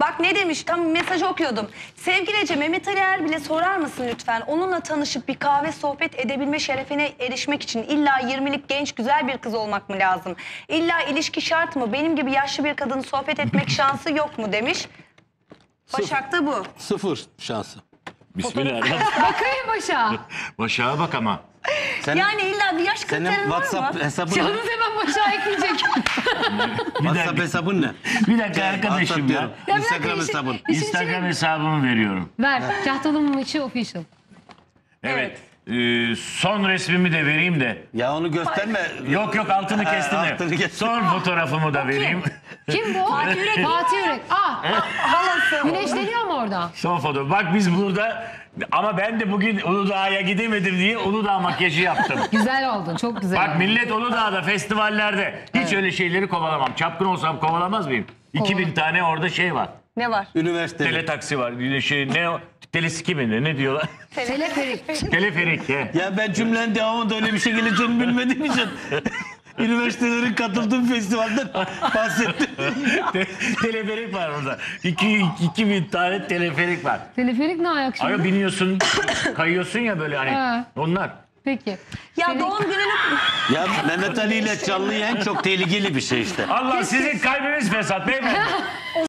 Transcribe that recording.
Bak ne demiş, tam mesajı okuyordum. Sevgili Ece, Mehmet Ali Erbil'e sorar mısın lütfen? Onunla tanışıp bir kahve sohbet edebilme şerefine erişmek için illa 20'lik genç güzel bir kız olmak mı lazım? İlla ilişki şart mı? Benim gibi yaşlı bir kadının sohbet etmek şansı yok mu demiş. Başak da bu. Sıfır şansı. Bismillah. Bakayım Başak'a. Başak'a bak ama. Yani illa bir yaş Senin kriterin var mı? WhatsApp hesabın ne? Canınız hemen Başak'a ekleyecek. WhatsApp hesabın ne? Bir dakika arkadaşım WhatsApp ya. diyorum. Ya bir Instagram dakika, hesabın. Instagram hesabımı veriyorum. Ver. Kahtalı içi official. Evet. Son resmimi de vereyim de. Ya onu gösterme. Yok altını kestim. altını kestim. Son fotoğrafımı da vereyim. Kim bu? Fatih Yürek. Fatih Yürek. Halası. Güneşleniyor mu orada? Son foto. Bak biz burada ama ben de bugün Uludağ'a gidemedim diye Uludağ makyajı yaptım. Güzel oldun. Çok güzel. Bak millet Uludağ'da festivallerde hiç öyle şeyleri kovalamam. Çapkın olsam kovalamaz mıyım? 2000 tane orada şey var. Ne var? Üniversitede. Teletaksi var. Bir de şey ne o? Teleskip mi ne diyorlar? Teleferik. Teleferik. Ya ben cümlenin devamında öyle bir şey geleceğini bilmediğim için üniversitelerin katıldığı festivalden bahsettim. Teleferik var orada. 2000 tane teleferik var. Teleferik ne ayak şimdi? Ay biniyorsun, kayıyorsun ya böyle hani. Ha. Onlar. Peki. Ya Senin- doğum gününü... Ya Mehmet Ali ile canlı yayın çok tehlikeli bir şey işte. Allah sizin kalbiniz fesat beyefendi.